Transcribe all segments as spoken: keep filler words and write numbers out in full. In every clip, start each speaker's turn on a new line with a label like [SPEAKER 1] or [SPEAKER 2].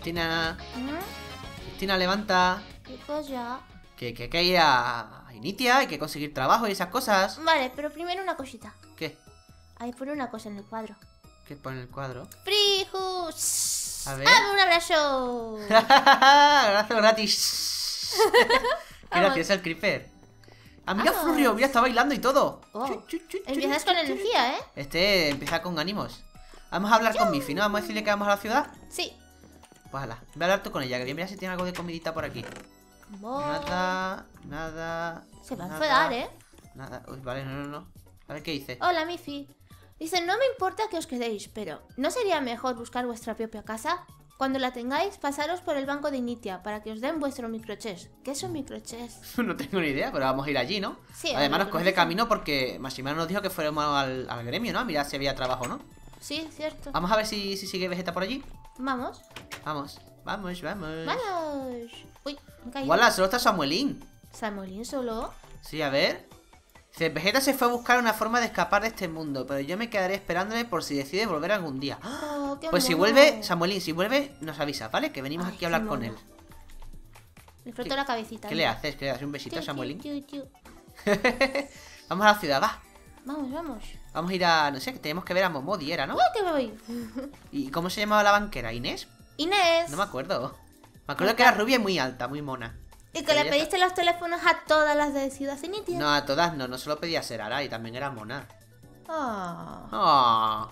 [SPEAKER 1] Cristina.
[SPEAKER 2] ¿Mm?
[SPEAKER 1] Cristina, levanta.
[SPEAKER 2] ¿Qué cosa?
[SPEAKER 1] Que, que hay que ir a Initia, hay que conseguir trabajo y esas cosas.
[SPEAKER 2] Vale, pero primero una cosita.
[SPEAKER 1] ¿Qué?
[SPEAKER 2] Ahí pone una cosa en el cuadro.
[SPEAKER 1] ¿Qué pone el cuadro?
[SPEAKER 2] ¡Frijus!
[SPEAKER 1] A ver.
[SPEAKER 2] ¡Dame un abrazo!
[SPEAKER 1] Abrazo gratis. Qué
[SPEAKER 2] Vamos.
[SPEAKER 1] gracioso el creeper. Amiga
[SPEAKER 2] Vamos.
[SPEAKER 1] Flurrio, mira, está bailando y todo.
[SPEAKER 2] Oh,
[SPEAKER 1] Chu, chu, chu, chu,
[SPEAKER 2] Empiezas
[SPEAKER 1] chu,
[SPEAKER 2] con
[SPEAKER 1] chu, chu.
[SPEAKER 2] energía, ¿eh?
[SPEAKER 1] Este empieza con ánimos. Vamos a hablar con Miffy, ¿no? Vamos a decirle que vamos a la ciudad.
[SPEAKER 2] Sí.
[SPEAKER 1] Pues hala, voy a hablar tú con ella, que voy a mirar si tiene algo de comidita por aquí.
[SPEAKER 2] Voy.
[SPEAKER 1] Nada, nada.
[SPEAKER 2] Se va a
[SPEAKER 1] nada,
[SPEAKER 2] enfadar, ¿eh?
[SPEAKER 1] Nada. Uy, vale, no, no, no. A ver qué dice.
[SPEAKER 2] Hola, Miffy. Dice, no me importa que os quedéis, pero ¿no sería mejor buscar vuestra propia casa? Cuando la tengáis, pasaros por el banco de Initia para que os den vuestro microchess. ¿Qué es un microchess?
[SPEAKER 1] No tengo ni idea, pero vamos a ir allí, ¿no?
[SPEAKER 2] Sí,
[SPEAKER 1] Además nos
[SPEAKER 2] lo
[SPEAKER 1] coge de
[SPEAKER 2] conozco.
[SPEAKER 1] camino porque Maximiliano nos dijo que fuéramos al, al gremio, ¿no? A mirar si había trabajo, ¿no?
[SPEAKER 2] Sí, cierto.
[SPEAKER 1] Vamos a ver si, si sigue Vegeta por allí.
[SPEAKER 2] Vamos.
[SPEAKER 1] Vamos, vamos, vamos.
[SPEAKER 2] Vamos. Uy, me he caído.
[SPEAKER 1] ¡Wala! Solo está Samuelín.
[SPEAKER 2] Samuelín solo.
[SPEAKER 1] Sí, a ver. Dice, Vegeta se fue a buscar una forma de escapar de este mundo, pero yo me quedaré esperándole por si decide volver algún día.
[SPEAKER 2] Oh, qué
[SPEAKER 1] Pues si
[SPEAKER 2] mono.
[SPEAKER 1] vuelve, Samuelín, si vuelve, nos avisa, ¿vale? Que venimos
[SPEAKER 2] Ay,
[SPEAKER 1] aquí a hablar
[SPEAKER 2] qué
[SPEAKER 1] con
[SPEAKER 2] mono.
[SPEAKER 1] él.
[SPEAKER 2] Le froto
[SPEAKER 1] ¿Qué-
[SPEAKER 2] la cabecita.
[SPEAKER 1] ¿Qué le haces? ¿Que le das un besito a
[SPEAKER 2] Tiu,
[SPEAKER 1] Samuelín?
[SPEAKER 2] tiu, tiu, tiu.
[SPEAKER 1] Vamos a la ciudad, va.
[SPEAKER 2] Vamos, vamos.
[SPEAKER 1] Vamos a ir a, no sé, que tenemos que ver a Momodi, ¿era, no?
[SPEAKER 2] ¡Uy, que me voy!
[SPEAKER 1] ¿Y cómo se llamaba la banquera? ¿Inés?
[SPEAKER 2] Inés.
[SPEAKER 1] No me acuerdo. Me acuerdo que era rubia y muy alta, muy mona.
[SPEAKER 2] Y que le
[SPEAKER 1] Ella-
[SPEAKER 2] pediste los teléfonos a todas las de Ciudad Initia.
[SPEAKER 1] No, a todas no, no solo pedía ser Ara y también era mona.
[SPEAKER 2] Ah.
[SPEAKER 1] Ah.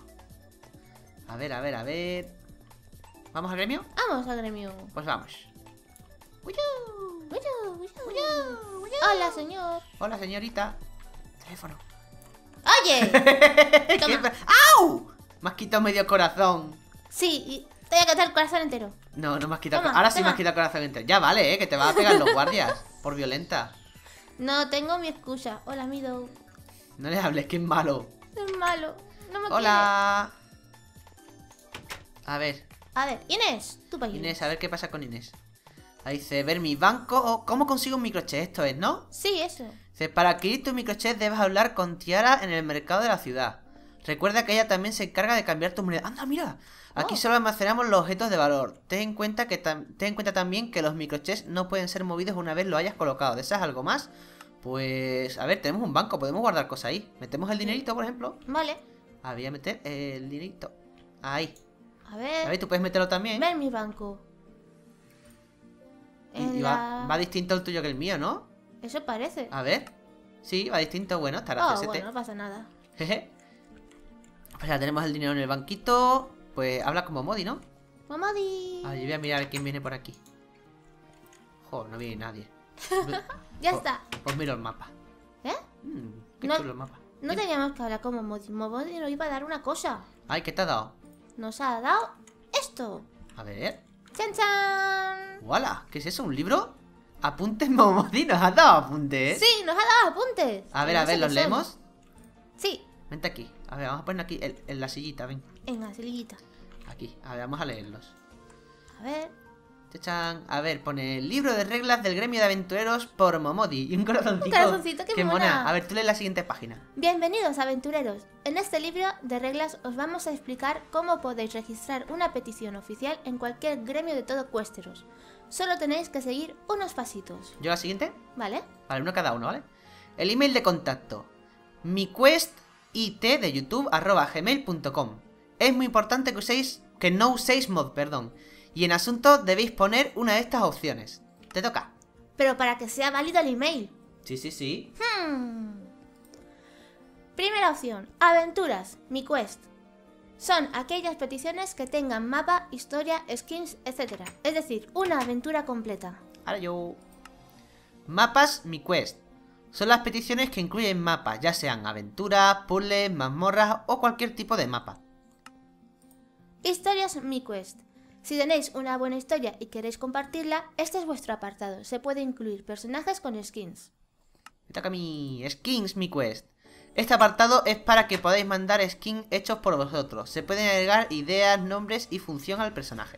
[SPEAKER 1] A ver, a ver, a ver. ¿Vamos al gremio?
[SPEAKER 2] Vamos al gremio.
[SPEAKER 1] Pues vamos.
[SPEAKER 2] Uyu, uyu, uyu, uyu. Hola, señor.
[SPEAKER 1] Hola, señorita. Teléfono.
[SPEAKER 2] Oye. Toma.
[SPEAKER 1] ¡Au! Me has quitado medio corazón.
[SPEAKER 2] Sí, y te voy a quitar el corazón entero.
[SPEAKER 1] No, no me has quitado.
[SPEAKER 2] Toma,
[SPEAKER 1] Ahora sí me
[SPEAKER 2] toma.
[SPEAKER 1] has quitado el corazón entero. Ya vale, eh, que te vas a pegar los guardias. Por violenta.
[SPEAKER 2] No, tengo mi excusa. Hola, Mido.
[SPEAKER 1] No le hables, que es malo.
[SPEAKER 2] Es malo. No me
[SPEAKER 1] Hola. A ver,
[SPEAKER 2] quiere. A ver, Inés, tú para
[SPEAKER 1] Inés, a ver qué pasa con Inés. Ahí dice, ver mi banco o cómo consigo un microchip. Esto es, ¿no?
[SPEAKER 2] Sí, eso.
[SPEAKER 1] Dice, para adquirir tu microchip debes hablar con Tiara en el mercado de la ciudad. Recuerda que ella también se encarga de cambiar tu moneda. ¡Anda, mira! Aquí
[SPEAKER 2] Oh.
[SPEAKER 1] solo almacenamos los objetos de valor. Ten en cuenta que tam- ten en cuenta también que los microchips no pueden ser movidos una vez lo hayas colocado. ¿Deseas algo más? Pues, a ver, tenemos un banco, podemos guardar cosas ahí. Metemos el dinerito, por ejemplo.
[SPEAKER 2] Vale.
[SPEAKER 1] Ah, voy a meter el dinerito. Ahí.
[SPEAKER 2] A ver.
[SPEAKER 1] A ver, tú puedes meterlo también.
[SPEAKER 2] Ver mi banco.
[SPEAKER 1] Y,
[SPEAKER 2] En
[SPEAKER 1] y
[SPEAKER 2] la-
[SPEAKER 1] va, va distinto el tuyo que el mío, ¿no?
[SPEAKER 2] Eso parece.
[SPEAKER 1] A ver. Sí, va distinto. Bueno, está
[SPEAKER 2] Oh,
[SPEAKER 1] graciosete.
[SPEAKER 2] bueno, no pasa nada.
[SPEAKER 1] Jeje. Pues ya tenemos el dinero en el banquito. Pues habla como Modi, ¿no?
[SPEAKER 2] Mamadi.
[SPEAKER 1] A ver, yo voy a mirar quién viene por aquí. Joder, no viene nadie.
[SPEAKER 2] Ya
[SPEAKER 1] Pues-
[SPEAKER 2] está.
[SPEAKER 1] Pues miro el mapa.
[SPEAKER 2] ¿Eh?
[SPEAKER 1] Mm, qué
[SPEAKER 2] No-
[SPEAKER 1] chulo el mapa.
[SPEAKER 2] No
[SPEAKER 1] Dime.
[SPEAKER 2] teníamos que hablar como Modi. Modi nos iba a dar una cosa.
[SPEAKER 1] Ay, ¿qué te ha dado?
[SPEAKER 2] Nos ha dado esto.
[SPEAKER 1] A ver.
[SPEAKER 2] ¡Chan, chan!
[SPEAKER 1] ¡Wala! ¿Qué es eso? ¿Un libro? Apuntes Momodi, nos has dado apuntes.
[SPEAKER 2] Sí, nos ha dado apuntes.
[SPEAKER 1] A ver,
[SPEAKER 2] No
[SPEAKER 1] a
[SPEAKER 2] sé
[SPEAKER 1] ver,
[SPEAKER 2] qué
[SPEAKER 1] ¿los
[SPEAKER 2] son.
[SPEAKER 1] leemos?
[SPEAKER 2] Sí,
[SPEAKER 1] Vente aquí. A ver, vamos a poner aquí el- en la sillita, ven.
[SPEAKER 2] en la siliguita.
[SPEAKER 1] Aquí. A ver, vamos a leerlos.
[SPEAKER 2] A ver.
[SPEAKER 1] Chachan. A ver, pone el libro de reglas del gremio de aventureros por Momodi. Y un corazoncito.
[SPEAKER 2] Un corazoncito, qué mona.
[SPEAKER 1] A ver, tú lees la siguiente página.
[SPEAKER 2] Bienvenidos, aventureros. En este libro de reglas os vamos a explicar cómo podéis registrar una petición oficial en cualquier gremio de todo Cuesteros. Solo tenéis que seguir unos pasitos,
[SPEAKER 1] ¿Yo la siguiente?
[SPEAKER 2] ¿vale?
[SPEAKER 1] Vale, uno cada uno, ¿vale? El email de contacto. miquestit de youtube arroba gmail punto com. Es muy importante que uséis, que no uséis mod, perdón. Y en asunto debéis poner una de estas opciones. Te toca.
[SPEAKER 2] Pero para que sea válido el email.
[SPEAKER 1] Sí, sí, sí.
[SPEAKER 2] Hmm. Primera opción, aventuras, mi quest. Son aquellas peticiones que tengan mapa, historia, skins, etcétera. Es decir, una aventura completa.
[SPEAKER 1] Ahora yo. Mapas mi quest. Son las peticiones que incluyen mapas, ya sean aventuras, puzzles, mazmorras o cualquier tipo de mapa.
[SPEAKER 2] Historias mi quest. Si tenéis una buena historia y queréis compartirla, este es vuestro apartado. Se puede incluir personajes con skins.
[SPEAKER 1] Me toca mi skins mi quest. Este apartado es para que podáis mandar skins hechos por vosotros. Se pueden agregar ideas, nombres y función al personaje.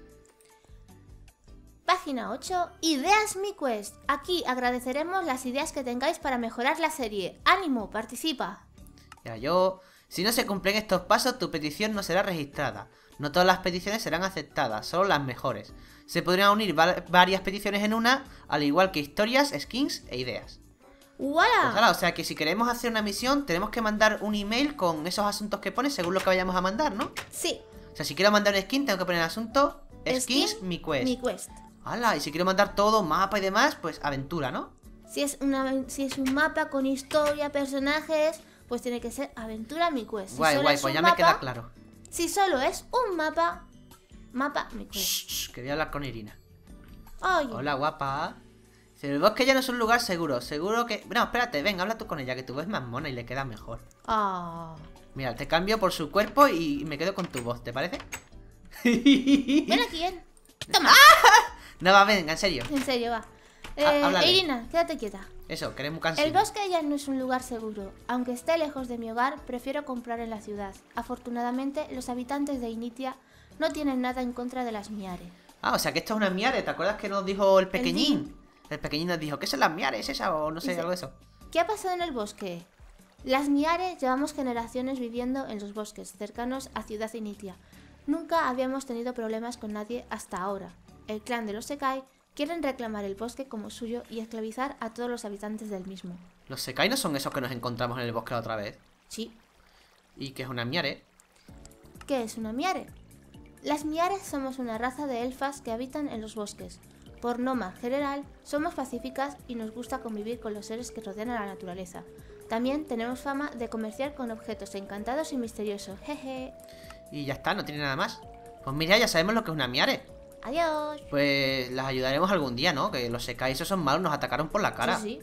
[SPEAKER 2] Página ocho. Ideas mi quest. Aquí agradeceremos las ideas que tengáis para mejorar la serie. ¡Ánimo! ¡Participa!
[SPEAKER 1] Ya yo. Si no se cumplen estos pasos, tu petición no será registrada. No todas las peticiones serán aceptadas, solo las mejores. Se podrían unir va varias peticiones en una, al igual que historias, skins e ideas.
[SPEAKER 2] ¡Uala!
[SPEAKER 1] Pues, ala, o sea que si queremos hacer una misión, tenemos que mandar un email con esos asuntos que pone según lo que vayamos a mandar, ¿no?
[SPEAKER 2] Sí.
[SPEAKER 1] O sea, si quiero mandar un skin, tengo que poner el asunto skins,
[SPEAKER 2] Skin,
[SPEAKER 1] mi quest.
[SPEAKER 2] Mi quest.
[SPEAKER 1] Ala, y si quiero mandar todo, mapa y demás, pues aventura, ¿no?
[SPEAKER 2] Si es, una, si es un mapa con historia, personajes, pues tiene que ser aventura mi quest. Si
[SPEAKER 1] Guay,
[SPEAKER 2] solo
[SPEAKER 1] guay,
[SPEAKER 2] es
[SPEAKER 1] pues
[SPEAKER 2] un
[SPEAKER 1] ya
[SPEAKER 2] mapa,
[SPEAKER 1] me queda claro.
[SPEAKER 2] Si solo es un mapa, mapa mi quest.
[SPEAKER 1] Shh, shh, que voy a hablar con Irina.
[SPEAKER 2] Oye,
[SPEAKER 1] Hola, guapa. Dice, el bosque ya no es un lugar seguro. Seguro que... No, espérate, venga, habla tú con ella, que tu voz es más mona y le queda mejor.
[SPEAKER 2] ah,
[SPEAKER 1] Mira, te cambio por su cuerpo y me quedo con tu voz, ¿te parece?
[SPEAKER 2] ven aquí, ven. Toma,
[SPEAKER 1] No, va, venga, en serio.
[SPEAKER 2] en serio, va. Eh,
[SPEAKER 1] Ah, háblale.
[SPEAKER 2] Irina, quédate quieta.
[SPEAKER 1] Eso, queremos
[SPEAKER 2] El
[SPEAKER 1] cansino.
[SPEAKER 2] bosque ya no es un lugar seguro. Aunque esté lejos de mi hogar, prefiero comprar en la ciudad. Afortunadamente, los habitantes de Initia no tienen nada en contra de las miares.
[SPEAKER 1] Ah, o sea que esto es una miare. ¿Te acuerdas que nos dijo el pequeñín? El, pequeñín nos dijo, ¿qué son las miares esa o no sé,
[SPEAKER 2] Dice-
[SPEAKER 1] algo de eso?
[SPEAKER 2] ¿Qué ha pasado en el bosque? Las miares llevamos generaciones viviendo en los bosques cercanos a Ciudad Initia. Nunca habíamos tenido problemas con nadie hasta ahora. El clan de los Sekai quieren reclamar el bosque como suyo y esclavizar a todos los habitantes del mismo.
[SPEAKER 1] Los Sekai no son esos que nos encontramos en el bosque la otra vez.
[SPEAKER 2] Sí.
[SPEAKER 1] ¿Y qué es una miare?
[SPEAKER 2] ¿Qué es una miare? Las miares somos una raza de elfas que habitan en los bosques. Por norma general, somos pacíficas y nos gusta convivir con los seres que rodean a la naturaleza. También tenemos fama de comerciar con objetos encantados y misteriosos. Jeje.
[SPEAKER 1] Y ya está, no tiene nada más. Pues mira, ya sabemos lo que es una miare.
[SPEAKER 2] Adiós.
[SPEAKER 1] Pues las ayudaremos algún día, ¿no? Que los Sekai esos son malos, nos atacaron por la cara.
[SPEAKER 2] Sí, sí.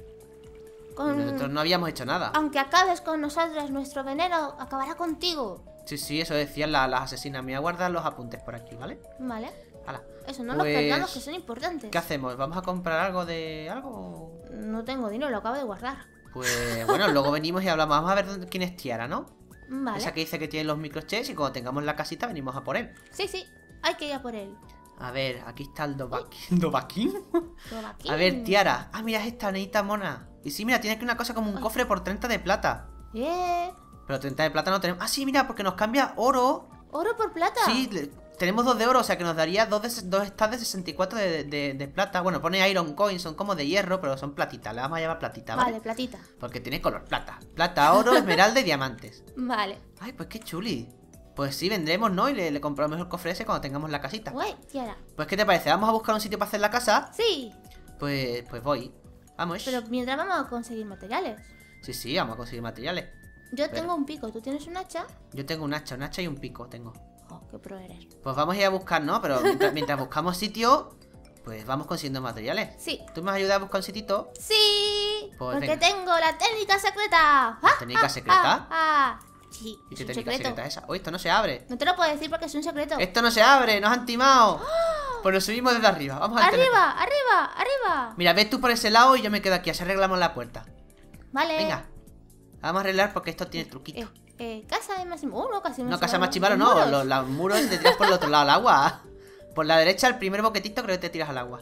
[SPEAKER 1] Y
[SPEAKER 2] Con-
[SPEAKER 1] nosotros no habíamos hecho nada.
[SPEAKER 2] Aunque acabes con nosotras, nuestro veneno acabará contigo.
[SPEAKER 1] Sí, sí, eso decían la- las asesinas. Me voy a guardar los apuntes por aquí, ¿vale?
[SPEAKER 2] Vale.
[SPEAKER 1] Hala.
[SPEAKER 2] Eso, no
[SPEAKER 1] Pues,
[SPEAKER 2] los perdamos, que son importantes.
[SPEAKER 1] ¿Qué hacemos? ¿Vamos a comprar algo de algo?
[SPEAKER 2] No tengo dinero, lo acabo de guardar.
[SPEAKER 1] Pues bueno, luego venimos y hablamos. Vamos a ver dónde- quién es Tiara, ¿no?
[SPEAKER 2] Vale.
[SPEAKER 1] Esa que dice que tiene los microchips y cuando tengamos la casita venimos a por él.
[SPEAKER 2] Sí, sí, hay que ir a por él.
[SPEAKER 1] A ver, aquí está el Dobaquín. ¿Dobaquín?
[SPEAKER 2] Dobaquín.
[SPEAKER 1] A ver, Tiara. Ah, mira, es esta nenita mona. Y sí, mira, tiene aquí una cosa como un cofre por treinta de plata.
[SPEAKER 2] Eh,
[SPEAKER 1] Pero treinta de plata no tenemos. Ah, sí, mira, porque nos cambia oro.
[SPEAKER 2] oro por plata.
[SPEAKER 1] Sí, le- tenemos dos de oro, o sea que nos daría dos, de, dos stacks de sesenta y cuatro de, de- de plata. Bueno, pone Iron Coins, son como de hierro, pero son platita. Le vamos a llamar platita, ¿vale?
[SPEAKER 2] Vale, platita.
[SPEAKER 1] Porque tiene color plata. Plata, oro, esmeralda y diamantes.
[SPEAKER 2] Vale.
[SPEAKER 1] Ay, pues qué chuli. Pues sí, vendremos, ¿no? Y le, le compramos el cofre ese cuando tengamos la casita.
[SPEAKER 2] Guay, Tiara.
[SPEAKER 1] Pues, ¿qué te parece? ¿Vamos a buscar un sitio para hacer la casa?
[SPEAKER 2] Sí,
[SPEAKER 1] Pues, pues voy. Vamos.
[SPEAKER 2] pero mientras vamos a conseguir materiales.
[SPEAKER 1] Sí, sí, vamos a conseguir materiales.
[SPEAKER 2] Yo
[SPEAKER 1] Espera.
[SPEAKER 2] tengo un pico, ¿tú tienes un hacha?
[SPEAKER 1] Yo tengo un hacha, un hacha y un pico tengo.
[SPEAKER 2] Oh, qué pro eres.
[SPEAKER 1] Pues vamos a ir a buscar, ¿no? Pero mientras, mientras buscamos sitio, pues vamos consiguiendo materiales.
[SPEAKER 2] Sí.
[SPEAKER 1] ¿Tú me vas a ayudar a buscar un sitito?
[SPEAKER 2] Sí,
[SPEAKER 1] Pues
[SPEAKER 2] porque
[SPEAKER 1] venga.
[SPEAKER 2] tengo la técnica secreta.
[SPEAKER 1] ¿La técnica secreta?
[SPEAKER 2] Ah, ah. Sí,
[SPEAKER 1] ¿Y
[SPEAKER 2] es
[SPEAKER 1] qué
[SPEAKER 2] un
[SPEAKER 1] técnica
[SPEAKER 2] secreto.
[SPEAKER 1] secreta es esa? ¡Oh, esto no se abre!
[SPEAKER 2] No te lo puedo decir porque es un secreto.
[SPEAKER 1] ¡Esto no se abre! ¡Nos han timado! Pues nos subimos desde arriba. Vamos al teléfono.
[SPEAKER 2] ¡Arriba, arriba, arriba!
[SPEAKER 1] Mira, ves tú por ese lado y yo me quedo aquí. Así arreglamos la puerta.
[SPEAKER 2] Vale.
[SPEAKER 1] Venga. Vamos a arreglar porque esto tiene truquito.
[SPEAKER 2] Eh, eh, casa de Máximo. Oh, no, casi
[SPEAKER 1] No, casa más chivalo, no. Los, los muros te tiras por el otro lado al agua. Por la derecha, el primer boquetito, creo que te tiras al agua.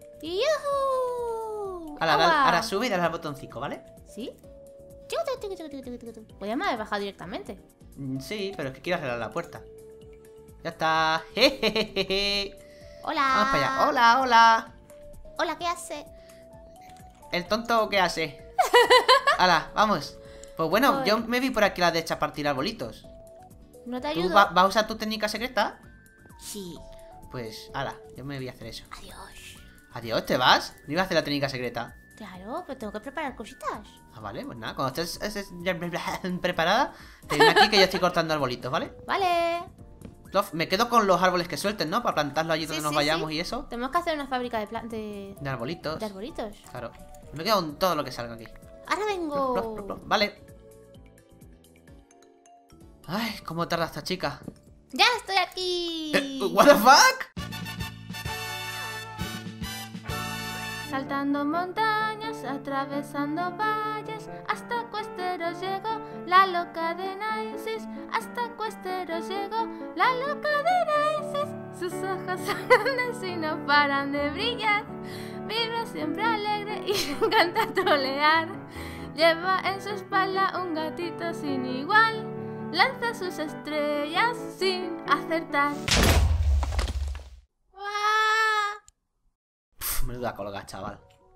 [SPEAKER 2] ¡Yujú!
[SPEAKER 1] Ahora,
[SPEAKER 2] Agua.
[SPEAKER 1] ahora, ahora sube y dale al botoncito, ¿vale?
[SPEAKER 2] ¿Sí? Ticu, ticu, ticu, ticu, ticu, ticu. Podríamos haber bajado directamente.
[SPEAKER 1] Mm, Sí, pero es que quiero arreglar la puerta. Ya está. Jejejeje.
[SPEAKER 2] Hola.
[SPEAKER 1] Vamos para allá. Hola, hola.
[SPEAKER 2] Hola, ¿qué hace?
[SPEAKER 1] El tonto, ¿qué hace? Hala, vamos. Pues bueno,
[SPEAKER 2] Voy.
[SPEAKER 1] yo me vi por aquí la de echar partir arbolitos.
[SPEAKER 2] ¿No te
[SPEAKER 1] ¿Tú
[SPEAKER 2] ayudo?
[SPEAKER 1] va- vas a usar tu técnica secreta?
[SPEAKER 2] Sí.
[SPEAKER 1] Pues, hala, yo me voy a hacer eso.
[SPEAKER 2] Adiós.
[SPEAKER 1] Adiós, ¿te vas? No iba a hacer la técnica secreta.
[SPEAKER 2] Claro, pero tengo que preparar cositas.
[SPEAKER 1] Ah, vale, pues nada, cuando estés estés ya preparada, te viene aquí que yo estoy cortando arbolitos, ¿vale?
[SPEAKER 2] Vale.
[SPEAKER 1] Lof, me quedo con los árboles que suelten, ¿no? Para plantarlos allí
[SPEAKER 2] Sí,
[SPEAKER 1] donde nos
[SPEAKER 2] sí,
[SPEAKER 1] vayamos
[SPEAKER 2] sí.
[SPEAKER 1] y eso.
[SPEAKER 2] Tenemos que hacer una fábrica de, plan de...
[SPEAKER 1] De arbolitos.
[SPEAKER 2] de arbolitos.
[SPEAKER 1] Claro. Me quedo con todo lo que salga aquí.
[SPEAKER 2] Ahora vengo.
[SPEAKER 1] Plof, plof, plof. Vale. Ay, cómo tarda esta chica.
[SPEAKER 2] ¡Ya estoy aquí!
[SPEAKER 1] Eh, ¿What the fuck?
[SPEAKER 2] Saltando montañas, atravesando valles, hasta Cuesteros llegó la loca de Naisis. Hasta Cuesteros llegó la loca de Naisis. Sus ojos son grandes y no paran de brillar. Vive siempre alegre y le encanta trolear. Lleva en su espalda un gatito sin igual. lanza sus estrellas sin acertar. ¡Ah!
[SPEAKER 1] Pff, menuda colga, chaval.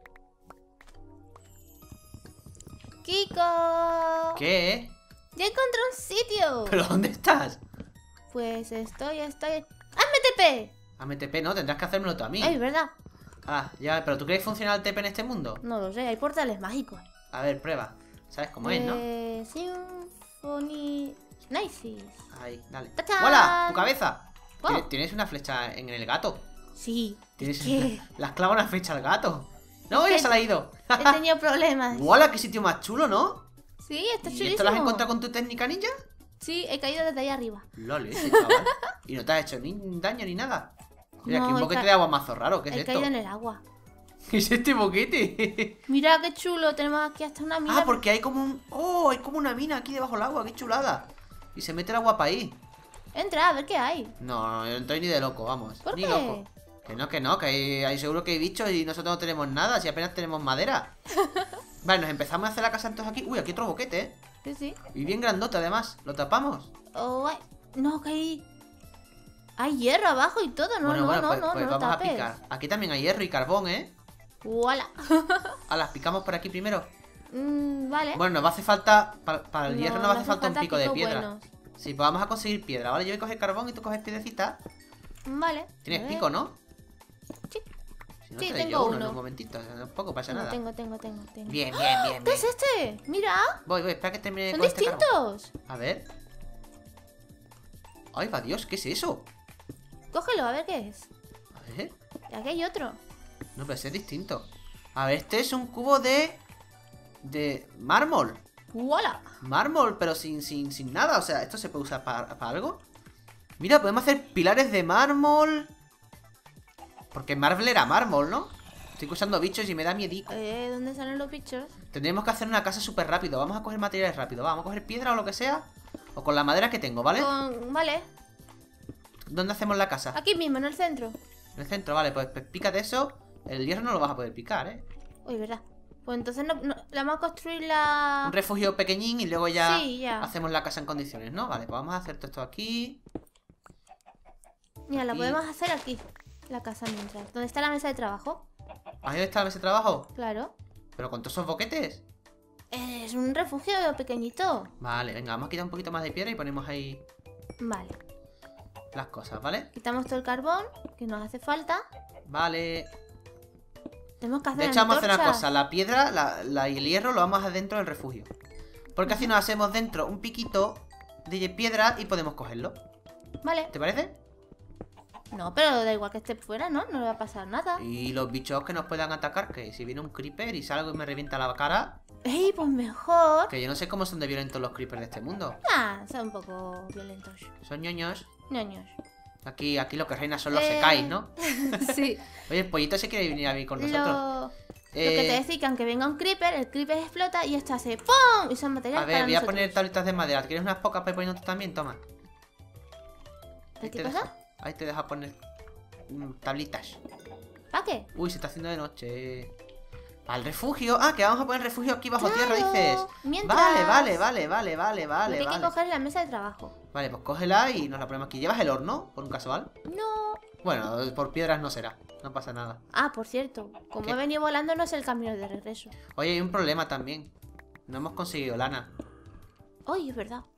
[SPEAKER 2] ¡Kiko!
[SPEAKER 1] ¿Qué?
[SPEAKER 2] ¡Ya encontré un sitio!
[SPEAKER 1] ¿Pero dónde estás?
[SPEAKER 2] Pues estoy, estoy... ¡Hazme T P!
[SPEAKER 1] A M T P no, tendrás que hacérmelo tú a mí.
[SPEAKER 2] Ay, ¿verdad?
[SPEAKER 1] Ah, ya, pero ¿tú crees que funciona el T P en este mundo?
[SPEAKER 2] No lo sé, hay portales mágicos.
[SPEAKER 1] A ver, prueba. ¿Sabes cómo es, no?
[SPEAKER 2] Eh, Symphony... Nice.
[SPEAKER 1] Ahí, dale.
[SPEAKER 2] ¡Tachán!
[SPEAKER 1] ¡Hola! ¡Tu cabeza!
[SPEAKER 2] Wow.
[SPEAKER 1] ¿Tienes- ¿Tienes una flecha en el gato?
[SPEAKER 2] Sí.
[SPEAKER 1] ¿Tienes
[SPEAKER 2] ¿Qué?
[SPEAKER 1] ¿Le has clavado una flecha al gato? No,
[SPEAKER 2] Es
[SPEAKER 1] ya
[SPEAKER 2] que-
[SPEAKER 1] se la ha ido.
[SPEAKER 2] He tenido problemas.
[SPEAKER 1] ¡Hola! ¡Qué sitio más chulo!, ¿no?
[SPEAKER 2] Sí, está
[SPEAKER 1] ¿Y
[SPEAKER 2] chulísimo.
[SPEAKER 1] esto lo has encontrado con tu técnica ninja?
[SPEAKER 2] Sí, he caído desde ahí arriba.
[SPEAKER 1] Lol, ese chaval. Y no te has hecho ni daño ni nada. Mira,
[SPEAKER 2] No,
[SPEAKER 1] aquí un
[SPEAKER 2] he
[SPEAKER 1] boquete
[SPEAKER 2] ca-
[SPEAKER 1] de agua mazo raro. ¿Qué es
[SPEAKER 2] He
[SPEAKER 1] esto?
[SPEAKER 2] caído en el agua.
[SPEAKER 1] ¿Qué es este boquete?
[SPEAKER 2] Mira qué chulo, tenemos aquí hasta una mina.
[SPEAKER 1] Ah, porque hay como un... ¡Oh! Hay como una mina aquí debajo del agua. ¡Qué chulada! Y se mete el agua para ahí.
[SPEAKER 2] Entra, a ver qué hay.
[SPEAKER 1] No, no, yo no estoy ni de loco, vamos.
[SPEAKER 2] ¿Por
[SPEAKER 1] ni
[SPEAKER 2] qué?
[SPEAKER 1] loco. Que no, que no, que hay, hay seguro que hay bichos y nosotros no tenemos nada, si apenas tenemos madera. Vale, nos empezamos a hacer la casa entonces aquí. Uy, aquí otro boquete, ¿eh?
[SPEAKER 2] Sí, sí.
[SPEAKER 1] Y bien grandote además. ¿Lo tapamos?
[SPEAKER 2] Oh, ay. No, que hay... Hay hierro abajo y todo. No,
[SPEAKER 1] bueno,
[SPEAKER 2] no,
[SPEAKER 1] bueno,
[SPEAKER 2] no,
[SPEAKER 1] pues,
[SPEAKER 2] no,
[SPEAKER 1] pues
[SPEAKER 2] no lo
[SPEAKER 1] vamos a
[SPEAKER 2] tapes.
[SPEAKER 1] picar. Aquí también hay hierro y carbón, ¿eh?
[SPEAKER 2] ¡Wala!
[SPEAKER 1] Ah, las picamos por aquí primero.
[SPEAKER 2] Mm, vale.
[SPEAKER 1] Bueno, nos va a hacer falta... Para, para el
[SPEAKER 2] No,
[SPEAKER 1] hierro nos
[SPEAKER 2] no
[SPEAKER 1] va a hacer
[SPEAKER 2] hace
[SPEAKER 1] falta un
[SPEAKER 2] falta
[SPEAKER 1] pico de
[SPEAKER 2] picos
[SPEAKER 1] piedra.
[SPEAKER 2] buenos.
[SPEAKER 1] Sí, pues vamos a conseguir piedra, ¿vale? Yo voy a coger carbón y tú coges piedrecita.
[SPEAKER 2] Vale.
[SPEAKER 1] Tienes
[SPEAKER 2] a
[SPEAKER 1] pico,
[SPEAKER 2] ver.
[SPEAKER 1] ¿no?
[SPEAKER 2] Sí.
[SPEAKER 1] Si no,
[SPEAKER 2] Sí,
[SPEAKER 1] te doy
[SPEAKER 2] tengo
[SPEAKER 1] yo uno en
[SPEAKER 2] uno.
[SPEAKER 1] un momentito. Tampoco pasa
[SPEAKER 2] Tengo,
[SPEAKER 1] nada.
[SPEAKER 2] tengo, tengo, tengo, tengo.
[SPEAKER 1] Bien, bien, bien,
[SPEAKER 2] ¿Qué
[SPEAKER 1] bien.
[SPEAKER 2] es este? Mira,
[SPEAKER 1] Voy, voy, espera que termine
[SPEAKER 2] son
[SPEAKER 1] con este carbón.
[SPEAKER 2] distintos.
[SPEAKER 1] A ver. Ay, va Dios, ¿qué es eso?
[SPEAKER 2] Cógelo, a ver qué es.
[SPEAKER 1] A ver.
[SPEAKER 2] Aquí hay otro.
[SPEAKER 1] No, pero ese es distinto. A ver, este es un cubo de... De mármol.
[SPEAKER 2] ¡Wala!
[SPEAKER 1] Mármol, pero sin, sin, sin nada. O sea, ¿esto se puede usar para, para algo? Mira, podemos hacer pilares de mármol. Porque Marvel era mármol, ¿no? Estoy usando bichos y me da miedico.
[SPEAKER 2] Eh, ¿dónde salen los bichos?
[SPEAKER 1] Tendríamos que hacer una casa súper rápido. Vamos a coger materiales rápido. Vamos a coger piedra o lo que sea. O con la madera que tengo, ¿vale?
[SPEAKER 2] Con... Vale.
[SPEAKER 1] ¿Dónde hacemos la casa?
[SPEAKER 2] Aquí mismo, en el centro.
[SPEAKER 1] En el centro, vale, pues, pues pícate eso. El hierro no lo vas a poder picar, ¿eh?
[SPEAKER 2] Uy, verdad. Pues entonces no, no- la vamos a construir la...
[SPEAKER 1] Un refugio pequeñín y luego ya,
[SPEAKER 2] Sí, ya.
[SPEAKER 1] hacemos la casa en condiciones, ¿no? Vale, pues vamos a hacer todo esto aquí.
[SPEAKER 2] Mira, la
[SPEAKER 1] aquí.
[SPEAKER 2] podemos hacer aquí. La casa mientras. ¿Dónde está la mesa de trabajo?
[SPEAKER 1] ¿Ahí está la mesa de trabajo?
[SPEAKER 2] Claro.
[SPEAKER 1] ¿Pero con todos esos boquetes?
[SPEAKER 2] Es un refugio pequeñito.
[SPEAKER 1] Vale, venga, vamos a quitar un poquito más de piedra y ponemos ahí
[SPEAKER 2] Vale.
[SPEAKER 1] las cosas, ¿vale?
[SPEAKER 2] Quitamos todo el carbón que nos hace falta.
[SPEAKER 1] Vale.
[SPEAKER 2] Tenemos que hacer
[SPEAKER 1] De hecho, vamos a hacer una
[SPEAKER 2] antorchas.
[SPEAKER 1] cosa. La piedra la, la- y el hierro lo vamos a dentro del refugio. Porque así nos hacemos dentro un piquito de piedra y podemos cogerlo.
[SPEAKER 2] Vale.
[SPEAKER 1] ¿Te parece?
[SPEAKER 2] No, pero da igual que esté fuera, ¿no? No le va a pasar nada.
[SPEAKER 1] Y los bichos que nos puedan atacar, que si viene un creeper y salgo y me revienta la cara,
[SPEAKER 2] ¡Ey, pues mejor!
[SPEAKER 1] que yo no sé cómo son de violentos los creepers de este mundo.
[SPEAKER 2] Ah, son un poco violentos.
[SPEAKER 1] Son ñoños.
[SPEAKER 2] Ñoños.
[SPEAKER 1] Aquí, aquí lo que reina son los
[SPEAKER 2] Eh.
[SPEAKER 1] secáis, ¿no?
[SPEAKER 2] Sí.
[SPEAKER 1] Oye, el pollito se quiere venir a vivir con nosotros.
[SPEAKER 2] Lo... Lo
[SPEAKER 1] Eh,
[SPEAKER 2] que te decía, que aunque venga un creeper, el creeper explota y esto hace ¡pum! Y son materiales
[SPEAKER 1] a ver,
[SPEAKER 2] para
[SPEAKER 1] voy a
[SPEAKER 2] nosotros.
[SPEAKER 1] poner tablitas de madera. ¿Quieres unas pocas para ir poniendo tú también? Toma.
[SPEAKER 2] ¿Qué
[SPEAKER 1] te
[SPEAKER 2] pasa?
[SPEAKER 1] deja- ahí te deja poner mm, tablitas.
[SPEAKER 2] ¿Para qué?
[SPEAKER 1] Uy, se está haciendo de noche. Al refugio. Ah, que vamos a poner refugio aquí bajo
[SPEAKER 2] Claro,
[SPEAKER 1] tierra, dices.
[SPEAKER 2] mientras-
[SPEAKER 1] Vale, vale, vale, vale, vale, vale,
[SPEAKER 2] Lo que hay
[SPEAKER 1] vale.
[SPEAKER 2] que coger la mesa de trabajo.
[SPEAKER 1] Vale, pues cógela y nos la ponemos aquí. ¿Llevas el horno? Por un casual.
[SPEAKER 2] No.
[SPEAKER 1] Bueno, por piedras no será. No pasa nada.
[SPEAKER 2] Ah, por cierto, como
[SPEAKER 1] ¿Qué?
[SPEAKER 2] he venido volando no es el camino de regreso.
[SPEAKER 1] Oye, hay un problema también. No hemos conseguido lana.
[SPEAKER 2] Ay, es verdad.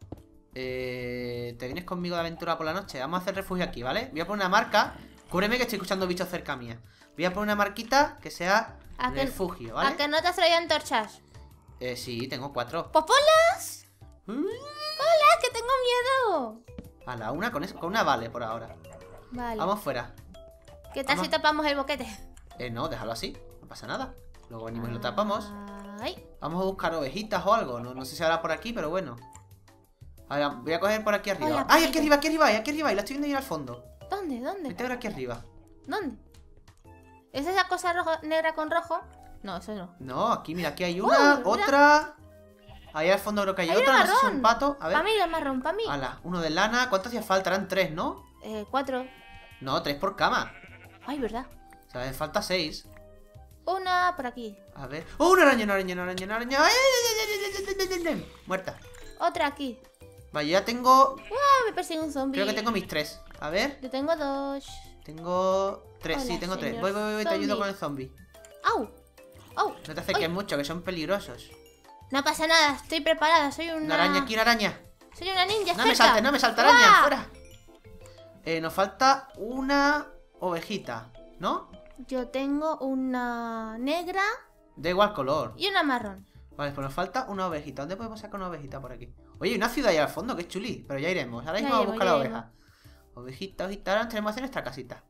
[SPEAKER 1] Eh, ¿Te vienes conmigo de aventura por la noche? Vamos a hacer refugio aquí, ¿vale? Voy a poner una marca. Cúbreme que estoy escuchando bichos cerca mía. Voy a poner una marquita que sea
[SPEAKER 2] ¿A que-
[SPEAKER 1] refugio,
[SPEAKER 2] ¿A
[SPEAKER 1] ¿vale?
[SPEAKER 2] que no te has traído antorchas?
[SPEAKER 1] Eh, sí, tengo cuatro.
[SPEAKER 2] ¡Pues ponlas!
[SPEAKER 1] Mm.
[SPEAKER 2] ¡Hola, que tengo miedo!
[SPEAKER 1] A la una con, eso, con una vale por ahora.
[SPEAKER 2] Vale.
[SPEAKER 1] Vamos fuera.
[SPEAKER 2] ¿Qué tal
[SPEAKER 1] vamos.
[SPEAKER 2] si tapamos el boquete?
[SPEAKER 1] Eh, no, déjalo así. No pasa nada. Luego venimos y lo tapamos.
[SPEAKER 2] Ay,
[SPEAKER 1] Vamos a buscar ovejitas o algo. No, no sé si habrá por aquí, pero bueno. A ver, voy a coger por aquí arriba.
[SPEAKER 2] Hola,
[SPEAKER 1] ¡Ay,
[SPEAKER 2] perrito.
[SPEAKER 1] aquí arriba, aquí arriba! ¡Aquí arriba! Y la estoy viendo ahí al fondo.
[SPEAKER 2] ¿dónde? ¿Dónde?
[SPEAKER 1] Vete a ver aquí arriba.
[SPEAKER 2] ¿Dónde? ¿Es esa cosa rojo, negra con rojo? No, eso no.
[SPEAKER 1] No, aquí, mira, aquí hay una,
[SPEAKER 2] Uy, mira.
[SPEAKER 1] otra. Ahí al fondo creo que hay,
[SPEAKER 2] Hay
[SPEAKER 1] otra.
[SPEAKER 2] una
[SPEAKER 1] No sé si es un
[SPEAKER 2] marrón.
[SPEAKER 1] pato. A ver.
[SPEAKER 2] Para mí, el marrón, para mí.
[SPEAKER 1] Ala, uno de lana. ¿Cuánto hacía falta? Eran tres, ¿no?
[SPEAKER 2] Eh, cuatro.
[SPEAKER 1] No, tres por cama.
[SPEAKER 2] Ay, ¿verdad?
[SPEAKER 1] O sea, me falta seis.
[SPEAKER 2] Una por aquí.
[SPEAKER 1] A ver. ¡Oh, una araña, una araña, una araña, una araña! ¡Ay, ay, ay, ay, ay, ay, ay, ay! Muerta.
[SPEAKER 2] Otra aquí.
[SPEAKER 1] Vale, ya tengo...
[SPEAKER 2] Ah, me persigue un zombie.
[SPEAKER 1] Creo que tengo mis tres. A ver.
[SPEAKER 2] Yo tengo dos.
[SPEAKER 1] Tengo tres,
[SPEAKER 2] Hola,
[SPEAKER 1] sí, tengo tres.
[SPEAKER 2] señor
[SPEAKER 1] Voy, voy, voy, te ayudo
[SPEAKER 2] zombie.
[SPEAKER 1] con el zombie.
[SPEAKER 2] ¡Au! ¡Au!
[SPEAKER 1] No te acerques mucho, que son peligrosos.
[SPEAKER 2] No pasa nada, estoy preparada. Soy una.
[SPEAKER 1] Una araña aquí, una araña.
[SPEAKER 2] Soy una ninja.
[SPEAKER 1] No me
[SPEAKER 2] experta.
[SPEAKER 1] saltes, no me salta araña,
[SPEAKER 2] ¡Guau!
[SPEAKER 1] fuera. Eh, nos falta una ovejita, ¿no?
[SPEAKER 2] Yo tengo una negra
[SPEAKER 1] Da igual color.
[SPEAKER 2] y una marrón.
[SPEAKER 1] Vale, pues nos falta una ovejita. ¿Dónde podemos sacar una ovejita por aquí? Oye, hay una ciudad ahí al fondo, que es chuli. Pero ya iremos. Ahora
[SPEAKER 2] Ya
[SPEAKER 1] mismo vamos a
[SPEAKER 2] iremos,
[SPEAKER 1] buscar la
[SPEAKER 2] ya
[SPEAKER 1] oveja. Ovejita, ovejita. Ahora tenemos que hacer nuestra casita.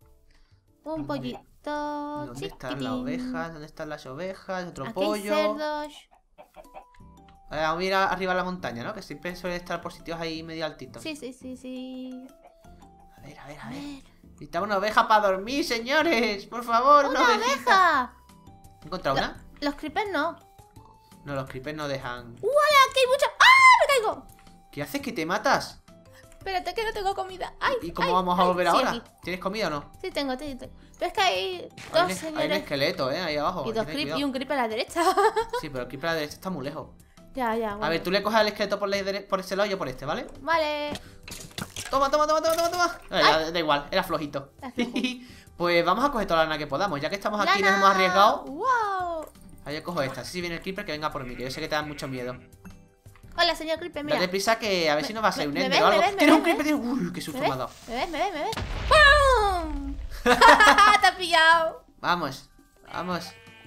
[SPEAKER 2] Un pollito.
[SPEAKER 1] ¿Dónde están las
[SPEAKER 2] chiquitín.
[SPEAKER 1] ovejas? ¿Dónde están las ovejas? Otro
[SPEAKER 2] Aquí hay
[SPEAKER 1] pollo.
[SPEAKER 2] cerdos.
[SPEAKER 1] Vale, vamos a ir a- arriba a la montaña, ¿no? Que siempre suele estar por sitios ahí medio altitos.
[SPEAKER 2] Sí, sí, sí, sí.
[SPEAKER 1] A ver, a ver, a
[SPEAKER 2] A
[SPEAKER 1] ver.
[SPEAKER 2] ver.
[SPEAKER 1] Necesitamos una oveja para dormir, señores. Por favor, una,
[SPEAKER 2] ¡Una
[SPEAKER 1] ovejita.
[SPEAKER 2] oveja!
[SPEAKER 1] ¿Has encontrado
[SPEAKER 2] Lo-
[SPEAKER 1] una?
[SPEAKER 2] Los creepers no.
[SPEAKER 1] No, los creepers no dejan.
[SPEAKER 2] ¡Hola! ¡Aquí hay mucha! ¡Ah! ¡Me caigo!
[SPEAKER 1] ¿Qué haces? ¿Que te matas?
[SPEAKER 2] Espérate que no tengo comida. ¡Ay!
[SPEAKER 1] ¿Y cómo
[SPEAKER 2] ay,
[SPEAKER 1] vamos a
[SPEAKER 2] ay!
[SPEAKER 1] volver
[SPEAKER 2] Sí,
[SPEAKER 1] ahora?
[SPEAKER 2] aquí.
[SPEAKER 1] ¿Tienes comida o no?
[SPEAKER 2] Sí, tengo, tengo. tengo. Pero es que hay
[SPEAKER 1] Hay
[SPEAKER 2] dos
[SPEAKER 1] un, hay un
[SPEAKER 2] señores
[SPEAKER 1] esqueleto, ¿eh? Ahí abajo.
[SPEAKER 2] y
[SPEAKER 1] hay que
[SPEAKER 2] dos
[SPEAKER 1] tener
[SPEAKER 2] creep
[SPEAKER 1] cuidado.
[SPEAKER 2] y un creeper a la derecha.
[SPEAKER 1] Sí, pero el creeper a la derecha está muy lejos.
[SPEAKER 2] Ya, ya,
[SPEAKER 1] A
[SPEAKER 2] bueno.
[SPEAKER 1] ver, tú le coges al esqueleto por, la dere- por ese lado y yo por este, ¿vale?
[SPEAKER 2] Vale.
[SPEAKER 1] Toma, toma, toma, toma, toma, toma. Eh, ya, da igual, era flojito.
[SPEAKER 2] Era flojo.
[SPEAKER 1] Pues vamos a coger toda la lana que podamos. Ya que estamos aquí y nos
[SPEAKER 2] ¡Lana!
[SPEAKER 1] hemos arriesgado.
[SPEAKER 2] ¡Wow!
[SPEAKER 1] Ahí yo cojo esta. Si viene el creeper, que venga por mí, que yo sé que te da mucho miedo.
[SPEAKER 2] Hola, señor creeper, mira.
[SPEAKER 1] Date prisa que a ver si nos va a salir un
[SPEAKER 2] me- me
[SPEAKER 1] ender
[SPEAKER 2] ves,
[SPEAKER 1] o algo.
[SPEAKER 2] me ves, me
[SPEAKER 1] ¡Tienes un
[SPEAKER 2] ves,
[SPEAKER 1] creeper! tienes- ¡Uy, qué susto
[SPEAKER 2] ¿Me
[SPEAKER 1] me ha
[SPEAKER 2] ves?
[SPEAKER 1] dado!
[SPEAKER 2] ¿Me ves? ¿Me ves? ¿Me ves? ¡Pum! ¡Te has pillado!
[SPEAKER 1] Vamos, vamos.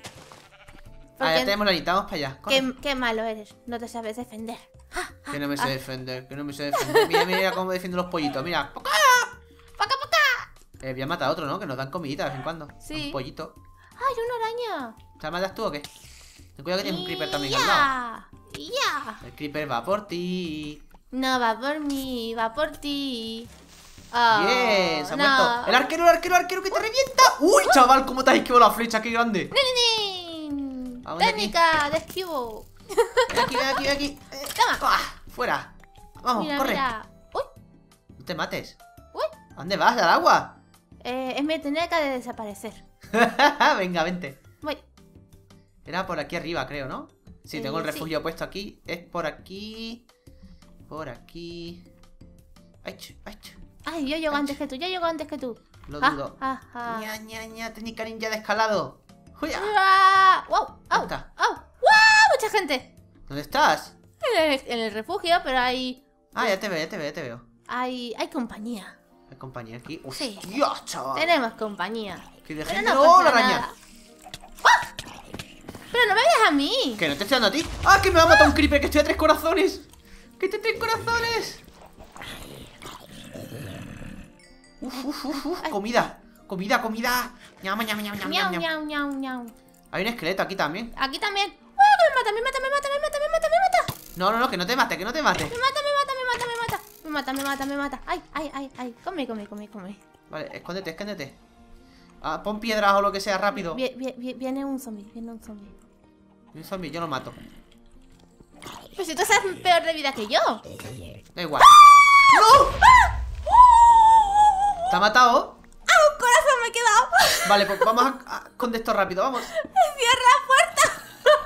[SPEAKER 1] Ah,
[SPEAKER 2] Porque-
[SPEAKER 1] ya tenemos la anita, vamos para allá. Corre.
[SPEAKER 2] Qué, qué malo eres. No te sabes defender.
[SPEAKER 1] Que no me sé defender, que no me sé defender. Mira, mira cómo defiendo los pollitos, mira.
[SPEAKER 2] ¡Poca, poca!
[SPEAKER 1] Eh, voy a matar a otro, ¿no? Que nos dan comidita de vez en cuando.
[SPEAKER 2] Sí.
[SPEAKER 1] Un pollito.
[SPEAKER 2] ¡Ay, una araña!
[SPEAKER 1] ¿Te la matas tú o qué? Ten cuidado que tienes un creeper también al lado.
[SPEAKER 2] ¡Ya! ¡Ya!
[SPEAKER 1] El creeper va por ti.
[SPEAKER 2] No va por mí, va por ti. Oh,
[SPEAKER 1] Bien, se ha
[SPEAKER 2] no.
[SPEAKER 1] muerto. El arquero, el arquero, el arquero que te revienta. ¡Uy, chaval! ¿Cómo te has esquivado la flecha? ¡Qué grande!
[SPEAKER 2] ¡Nin!
[SPEAKER 1] Vamos de aquí.
[SPEAKER 2] Técnica de esquivo.
[SPEAKER 1] Ven aquí, ven aquí, ven aquí. Eh,
[SPEAKER 2] Toma.
[SPEAKER 1] ¡ah! ¡Fuera! Vamos,
[SPEAKER 2] Mira,
[SPEAKER 1] corre.
[SPEAKER 2] mira. ¡Uy!
[SPEAKER 1] No te mates.
[SPEAKER 2] ¡Uy!
[SPEAKER 1] ¿A dónde vas? ¿Al agua?
[SPEAKER 2] Eh, es mi técnica de desaparecer.
[SPEAKER 1] Venga, vente.
[SPEAKER 2] Voy.
[SPEAKER 1] Era por aquí arriba, creo, ¿no? Sí,
[SPEAKER 2] Eh,
[SPEAKER 1] tengo el
[SPEAKER 2] sí.
[SPEAKER 1] refugio puesto aquí. Es por aquí. Por aquí. ¡Ay, ch, ay, ch!
[SPEAKER 2] Ay, yo llego
[SPEAKER 1] Ay,
[SPEAKER 2] antes que tú, yo llego antes que tú.
[SPEAKER 1] Lo
[SPEAKER 2] Ah,
[SPEAKER 1] dudo.
[SPEAKER 2] ah, ah.
[SPEAKER 1] Ña, ña, ña, técnica ninja de escalado. ¡Juya!
[SPEAKER 2] ¡Ah! ¡Wow! ¡Au!
[SPEAKER 1] está?
[SPEAKER 2] ¡Au! ¡Wow! ¡Mucha gente!
[SPEAKER 1] ¿Dónde estás?
[SPEAKER 2] En el, en el refugio, pero hay.
[SPEAKER 1] Ah, ya te veo, ya te veo, ya te veo.
[SPEAKER 2] Hay, hay compañía.
[SPEAKER 1] Hay compañía aquí.
[SPEAKER 2] Sí.
[SPEAKER 1] ¡Hostia, chaval!
[SPEAKER 2] Tenemos compañía.
[SPEAKER 1] ¡Que de
[SPEAKER 2] Pero
[SPEAKER 1] gente!
[SPEAKER 2] no
[SPEAKER 1] ¡Oh,
[SPEAKER 2] pasa
[SPEAKER 1] la araña!
[SPEAKER 2] nada. ¡Ah! Pero no me veas a mí.
[SPEAKER 1] Que no te estoy dando a ti. ¡Ah, que me va a matar un creeper! ¡Que estoy a tres corazones! ¡Que estoy a tres corazones! ¡Uf, uf, uf, uf!
[SPEAKER 2] Ay.
[SPEAKER 1] ¡Comida! ¡Comida, comida! ¡Ñam, ñam, ñam, ñam,
[SPEAKER 2] Miau,
[SPEAKER 1] ñam!
[SPEAKER 2] miau, miau, miau.
[SPEAKER 1] Hay un esqueleto aquí también.
[SPEAKER 2] Aquí también. ¡Ah! Que me mata, me mata, me mata, me mata, me mata, me mata.
[SPEAKER 1] No, no, no, que no te mate, que no te mate.
[SPEAKER 2] Me mata, me mata, me mata, me mata. Me mata, me mata, me mata. Ay, ay, ay, ay. Come, come, come, come.
[SPEAKER 1] Vale, escóndete, escóndete. Ah, pon piedras o lo que sea rápido.
[SPEAKER 2] Vie- vie- vie- viene un zombie, viene un zombie.
[SPEAKER 1] Un zombie, yo lo mato.
[SPEAKER 2] Pues si tú estás peor de vida que yo.
[SPEAKER 1] Da igual. ¡No! ¿Te ha matado?
[SPEAKER 2] ¡Ah, un corazón me he quedado!
[SPEAKER 1] Vale, pues vamos a, a con esto rápido, vamos.
[SPEAKER 2] ¡Cierra la puerta!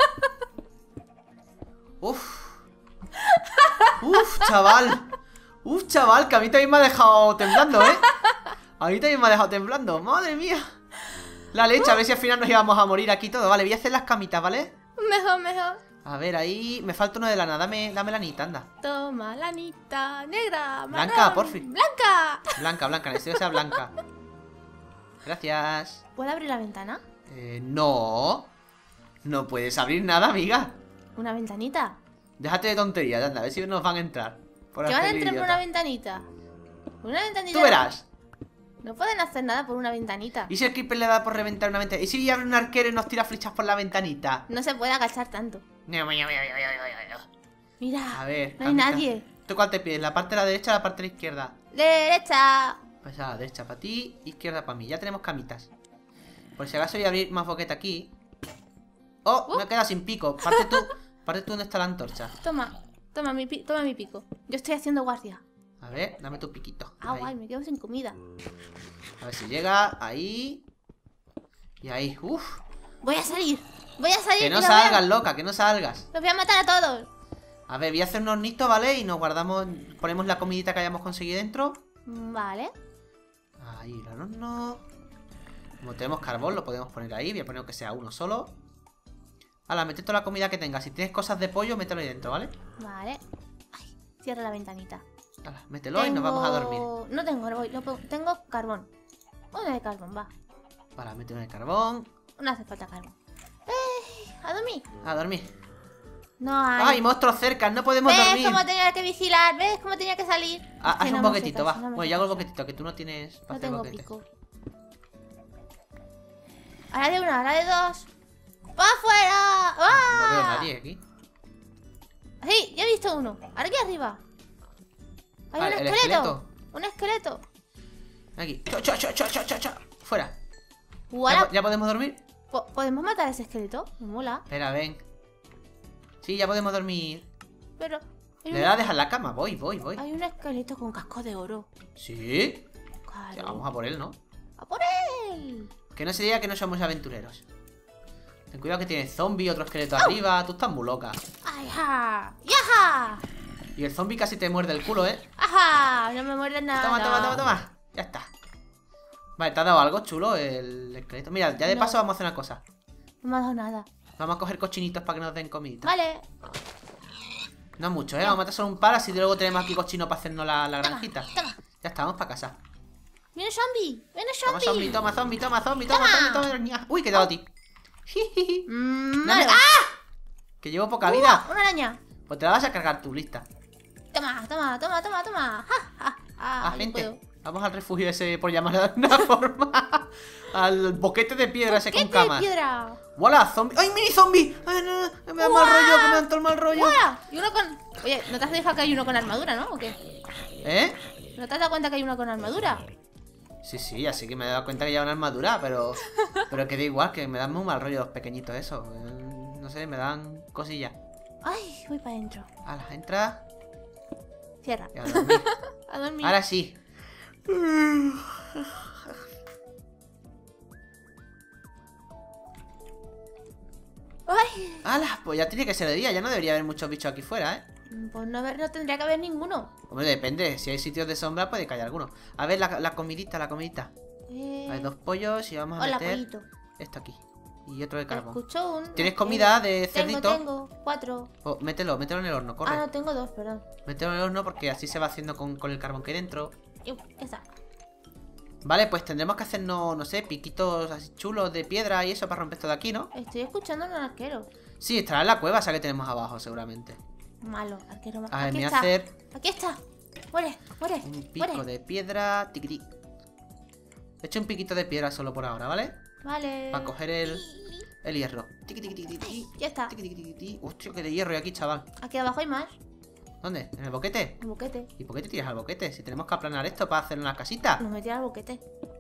[SPEAKER 1] Uf. Uf, chaval. Uf, chaval, que a mí también me ha dejado temblando, ¿eh? A mí también me ha dejado temblando. Madre mía. La leche, a ver si al final nos íbamos a morir aquí todo. Vale, voy a hacer las camitas, ¿vale?
[SPEAKER 2] Mejor, mejor.
[SPEAKER 1] A ver, ahí me falta uno de lana. Dame, dame la anita, anda.
[SPEAKER 2] Toma, lanita negra,
[SPEAKER 1] Blanca,
[SPEAKER 2] marrón.
[SPEAKER 1] porfi.
[SPEAKER 2] ¡Blanca!
[SPEAKER 1] Blanca, blanca, necesito que sea blanca. Gracias.
[SPEAKER 2] ¿Puedo abrir la ventana?
[SPEAKER 1] Eh, no. No puedes abrir nada, amiga.
[SPEAKER 2] ¿Una ventanita?
[SPEAKER 1] Déjate de tonterías, anda, a ver si nos van a entrar. Por
[SPEAKER 2] ¿Que van a
[SPEAKER 1] hacer el
[SPEAKER 2] entrar por
[SPEAKER 1] idiota.
[SPEAKER 2] una ventanita? ¿Una ventanita?
[SPEAKER 1] Tú verás.
[SPEAKER 2] No pueden hacer nada por una ventanita.
[SPEAKER 1] ¿Y si el creeper le da por reventar una ventana? ¿Y si abre un arquero y nos tira flechas por la ventanita?
[SPEAKER 2] No se puede agachar tanto.
[SPEAKER 1] A
[SPEAKER 2] Mira,
[SPEAKER 1] ver.
[SPEAKER 2] no hay
[SPEAKER 1] camita.
[SPEAKER 2] nadie.
[SPEAKER 1] ¿Tú cuál te pides? ¿La parte de la derecha o la parte de la izquierda?
[SPEAKER 2] Derecha.
[SPEAKER 1] Pues a la derecha para ti, izquierda para mí. Ya tenemos camitas. Por si acaso voy a abrir más boqueta aquí. ¡Oh!
[SPEAKER 2] Uh.
[SPEAKER 1] Me he quedado sin pico. Parte tú. Parte tú donde está la antorcha.
[SPEAKER 2] Toma, toma mi, pi- toma mi pico. Yo estoy haciendo guardia.
[SPEAKER 1] A ver, dame tu piquito.
[SPEAKER 2] Ah,
[SPEAKER 1] Ahí.
[SPEAKER 2] guay, me quedo sin comida.
[SPEAKER 1] A ver si llega. Ahí. Y ahí. Uf.
[SPEAKER 2] Voy a salir. Voy a salir.
[SPEAKER 1] Que
[SPEAKER 2] y
[SPEAKER 1] no
[SPEAKER 2] los voy a-
[SPEAKER 1] salgas, loca, que no salgas.
[SPEAKER 2] Los voy a matar a todos.
[SPEAKER 1] A ver, voy a hacer un hornito, ¿vale? Y nos guardamos, ponemos la comidita que hayamos conseguido dentro.
[SPEAKER 2] Vale.
[SPEAKER 1] Ahí, el horno. Como tenemos carbón, lo podemos poner ahí. Voy a poner que sea uno solo. Ahora, mete toda la comida que tengas. Si tienes cosas de pollo, mételo ahí dentro, ¿vale?
[SPEAKER 2] Vale. Ay, cierra la ventanita.
[SPEAKER 1] Ahora, mételo y nos vamos a dormir.
[SPEAKER 2] No tengo carbón, no puedo- tengo carbón. Una de carbón, va.
[SPEAKER 1] Para, meter el carbón.
[SPEAKER 2] No hace falta carbón. ¡Eh! A dormir.
[SPEAKER 1] A dormir.
[SPEAKER 2] No hay.
[SPEAKER 1] ¡Ay, monstruos cerca! ¡No podemos
[SPEAKER 2] ¿Ves
[SPEAKER 1] dormir!
[SPEAKER 2] cómo tenía que vigilar? ¿Ves cómo tenía que salir?
[SPEAKER 1] Ah,
[SPEAKER 2] Es que
[SPEAKER 1] haz
[SPEAKER 2] no
[SPEAKER 1] un
[SPEAKER 2] me
[SPEAKER 1] boquetito,
[SPEAKER 2] hace
[SPEAKER 1] va.
[SPEAKER 2] caso, no me
[SPEAKER 1] Bueno,
[SPEAKER 2] hace
[SPEAKER 1] yo hago el
[SPEAKER 2] caso.
[SPEAKER 1] boquetito, que tú no tienes para
[SPEAKER 2] No
[SPEAKER 1] hacer
[SPEAKER 2] tengo
[SPEAKER 1] boquete.
[SPEAKER 2] pico. Ahora de una, ahora de dos. ¡Va afuera! ¡Va!
[SPEAKER 1] No veo a nadie aquí.
[SPEAKER 2] Sí, ya he visto uno. Ahora aquí arriba. Hay
[SPEAKER 1] Ah,
[SPEAKER 2] un
[SPEAKER 1] el
[SPEAKER 2] esqueleto.
[SPEAKER 1] esqueleto.
[SPEAKER 2] Un esqueleto.
[SPEAKER 1] Aquí. Cho, cho, cho, cho, cho, cho, cho. Fuera. ¿Ya,
[SPEAKER 2] Guara,
[SPEAKER 1] po- ¿Ya podemos dormir?
[SPEAKER 2] po- ¿podemos matar a ese esqueleto? Me mola.
[SPEAKER 1] Espera, ven. Sí, ya podemos dormir.
[SPEAKER 2] Pero hay
[SPEAKER 1] ¿Le
[SPEAKER 2] un,
[SPEAKER 1] da a dejar la cama? Voy, voy, voy.
[SPEAKER 2] hay un esqueleto con casco de oro.
[SPEAKER 1] ¿Sí?
[SPEAKER 2] Claro.
[SPEAKER 1] Ya, vamos a por él, ¿no?
[SPEAKER 2] ¡A por él!
[SPEAKER 1] Que no se diga que no somos aventureros. Ten cuidado que tiene zombie, otro esqueleto arriba. Tú estás muy loca.
[SPEAKER 2] ¡Ay, ja! ¡Yaja!
[SPEAKER 1] Y el zombie casi te muerde el culo, ¿eh?
[SPEAKER 2] ¡Ajá! No me muerde nada.
[SPEAKER 1] Toma, toma, toma, toma. Ya está. Vale, ¿te ha dado algo chulo el esqueleto? Mira, ya de
[SPEAKER 2] No.
[SPEAKER 1] paso vamos a hacer una cosa.
[SPEAKER 2] No me ha dado nada.
[SPEAKER 1] Vamos a coger cochinitos para que nos den comidita.
[SPEAKER 2] Vale.
[SPEAKER 1] No mucho, ¿eh? Vamos a matar solo un par, así luego tenemos aquí cochino para hacernos la, la granjita.
[SPEAKER 2] Toma.
[SPEAKER 1] Ya está, vamos para casa.
[SPEAKER 2] ¡Viene zombie! ¡Viene
[SPEAKER 1] Toma
[SPEAKER 2] zombie!
[SPEAKER 1] zombie, toma zombie, toma zombie, toma
[SPEAKER 2] Toma.
[SPEAKER 1] zombie, toma ña. Uy, que te he dado a ti. Jijiji.
[SPEAKER 2] Mm,
[SPEAKER 1] Dame-
[SPEAKER 2] vale.
[SPEAKER 1] ¡Ah! Que llevo poca vida.
[SPEAKER 2] ¡Uh! ¡Una araña!
[SPEAKER 1] Pues te la vas a cargar tú, lista.
[SPEAKER 2] Toma, toma, toma, toma, toma. ¡Ja, ja!
[SPEAKER 1] Ah,
[SPEAKER 2] Ah, no
[SPEAKER 1] gente.
[SPEAKER 2] puedo.
[SPEAKER 1] Vamos al refugio ese, por llamarlo de alguna forma. Al boquete de piedra ese
[SPEAKER 2] ¿Qué
[SPEAKER 1] con
[SPEAKER 2] de
[SPEAKER 1] camas.
[SPEAKER 2] piedra?
[SPEAKER 1] ¡Hola, zombie! ¡Ay, mini zombie! ¡Ay, no, no! Que me da mal
[SPEAKER 2] ¡Guau!
[SPEAKER 1] rollo, que me dan todo el mal rollo.
[SPEAKER 2] ¡Hola! Y uno con... Oye, ¿no te has dejado que hay uno con armadura, no? ¿O qué?
[SPEAKER 1] ¿Eh?
[SPEAKER 2] ¿No te has dado cuenta que hay uno con armadura?
[SPEAKER 1] Sí, sí, así que me he dado cuenta que lleva una armadura, pero. Pero que da igual, que me dan muy mal rollo los pequeñitos, eso. Eh, No sé, me dan cosillas.
[SPEAKER 2] Ay, voy para adentro.
[SPEAKER 1] Ala, entra
[SPEAKER 2] Cierra.
[SPEAKER 1] y a dormir.
[SPEAKER 2] A dormir.
[SPEAKER 1] Ahora sí.
[SPEAKER 2] Ay,
[SPEAKER 1] Ala, pues ya tiene que ser de día, ya no debería haber muchos bichos aquí fuera, ¿eh?
[SPEAKER 2] pues no, haber- no tendría que haber ninguno.
[SPEAKER 1] Hombre, depende, si hay sitios de sombra puede que haya alguno. A ver, la, la comidita, la comidita.
[SPEAKER 2] Eh...
[SPEAKER 1] Hay dos pollos y vamos a
[SPEAKER 2] Hola,
[SPEAKER 1] meter
[SPEAKER 2] pollito.
[SPEAKER 1] esto aquí. Y otro de carbón.
[SPEAKER 2] Escucho un...
[SPEAKER 1] ¿Tienes
[SPEAKER 2] eh,
[SPEAKER 1] comida de
[SPEAKER 2] Tengo,
[SPEAKER 1] cerdito?
[SPEAKER 2] tengo. Cuatro.
[SPEAKER 1] Pues mételo, mételo en el horno, corre.
[SPEAKER 2] Ah, no, tengo dos, perdón.
[SPEAKER 1] Mételo en el horno porque así se va haciendo con, con el carbón que hay dentro.
[SPEAKER 2] Iu, ya está.
[SPEAKER 1] Vale, pues tendremos que hacernos, no sé, piquitos así chulos de piedra y eso para romper todo aquí, ¿no?
[SPEAKER 2] Estoy escuchando a un arquero.
[SPEAKER 1] Sí, estará en la cueva esa que tenemos abajo, seguramente.
[SPEAKER 2] Malo, arquero malo.
[SPEAKER 1] A ver,
[SPEAKER 2] Aquí
[SPEAKER 1] me voy a
[SPEAKER 2] está.
[SPEAKER 1] hacer
[SPEAKER 2] Aquí está. Muere, muere.
[SPEAKER 1] un pico
[SPEAKER 2] muere.
[SPEAKER 1] de piedra. Tiquití. He hecho un piquito de piedra solo por ahora, ¿vale?
[SPEAKER 2] Vale.
[SPEAKER 1] Para coger el, el hierro. Tiqui, tiqui, tiqui, tiqui.
[SPEAKER 2] Ya está.
[SPEAKER 1] Tiqui, tiqui, tiqui, tiqui. Hostia, que de hierro hay aquí, chaval.
[SPEAKER 2] Aquí abajo hay más.
[SPEAKER 1] ¿Dónde? ¿En el boquete?
[SPEAKER 2] Un boquete.
[SPEAKER 1] ¿Y por qué te tiras al boquete? Si tenemos que aplanar esto para hacer una casita.
[SPEAKER 2] Nos metí al boquete.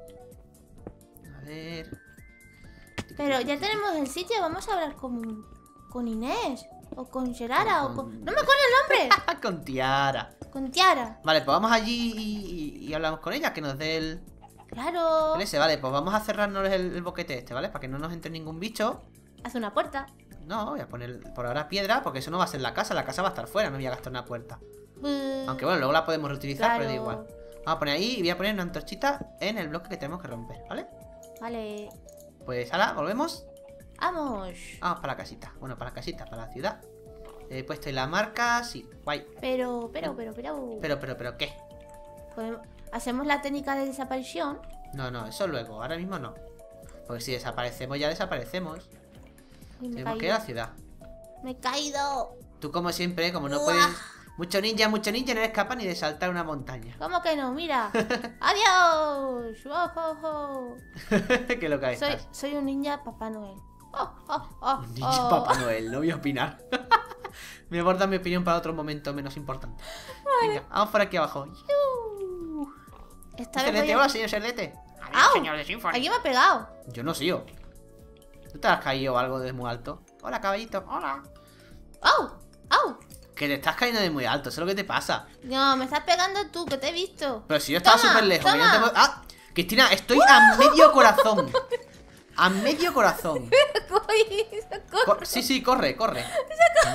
[SPEAKER 1] A ver.
[SPEAKER 2] Pero ya tenemos el sitio. Vamos a hablar con, con Inés. O con Gerara.
[SPEAKER 1] Con-
[SPEAKER 2] O con... No me acuerdo el nombre.
[SPEAKER 1] Ah, con Tiara.
[SPEAKER 2] Con Tiara.
[SPEAKER 1] Vale, pues vamos allí y, y- y hablamos con ella, que nos dé el,
[SPEAKER 2] Claro.
[SPEAKER 1] el ese. Vale, pues vamos a cerrarnos el, el boquete este, ¿vale? Para que no nos entre ningún bicho.
[SPEAKER 2] Hace una puerta.
[SPEAKER 1] No, voy a poner por ahora piedra, porque eso no va a ser la casa. La casa va a estar fuera, no voy a gastar una puerta.
[SPEAKER 2] Buh.
[SPEAKER 1] Aunque bueno, luego la podemos reutilizar,
[SPEAKER 2] Claro.
[SPEAKER 1] pero da igual. Vamos a poner ahí y voy a poner una antorchita en el bloque que tenemos que romper, ¿vale?
[SPEAKER 2] Vale.
[SPEAKER 1] Pues ahora, volvemos.
[SPEAKER 2] Vamos.
[SPEAKER 1] Vamos para la casita. Bueno, para la casita, para la ciudad. He puesto ahí la marca, sí, guay.
[SPEAKER 2] Pero, pero, pero, pero.
[SPEAKER 1] Pero, pero, pero, ¿qué?
[SPEAKER 2] Podemos- Hacemos la técnica de desaparición.
[SPEAKER 1] No, no, eso luego, ahora mismo no. Porque si desaparecemos, ya desaparecemos.
[SPEAKER 2] Uy, me he
[SPEAKER 1] Tenemos que ir a la
[SPEAKER 2] caído.
[SPEAKER 1] ciudad.
[SPEAKER 2] Me he caído.
[SPEAKER 1] Tú, como siempre, como no
[SPEAKER 2] Uah.
[SPEAKER 1] puedes. Mucho ninja, mucho ninja, no eres capaz ni de saltar una montaña.
[SPEAKER 2] ¿Cómo que no? Mira. ¡Adiós! ¡Oh, oh, oh!
[SPEAKER 1] Que lo que
[SPEAKER 2] Soy,
[SPEAKER 1] estás.
[SPEAKER 2] soy un ninja Papá Noel. ¡Oh, oh, oh!
[SPEAKER 1] Un ninja
[SPEAKER 2] oh.
[SPEAKER 1] Papá Noel, no voy a opinar. Me voy a guardar mi opinión para otro momento menos importante. Venga, vamos por aquí abajo.
[SPEAKER 2] Uh. Esta vez voy
[SPEAKER 1] Cerdete,
[SPEAKER 2] a-
[SPEAKER 1] hola, señor Cerdete.
[SPEAKER 2] ¡Au!
[SPEAKER 3] Señor de Symphony.
[SPEAKER 2] Aquí me ha pegado.
[SPEAKER 1] Yo no sé yo. ¿Tú te has caído o algo de muy alto? Hola, caballito.
[SPEAKER 3] Hola.
[SPEAKER 2] ¡Au! ¡Au!
[SPEAKER 1] Que te estás cayendo de muy alto, eso es lo que te pasa.
[SPEAKER 2] No, me estás pegando tú, que te he visto.
[SPEAKER 1] Pero si yo estaba
[SPEAKER 2] Toma,
[SPEAKER 1] súper lejos, que yo no te
[SPEAKER 2] toma.
[SPEAKER 1] puedo- ¡Ah! Cristina, estoy a medio corazón. A medio corazón.
[SPEAKER 2] Uy,
[SPEAKER 1] Co- sí, sí, corre, corre.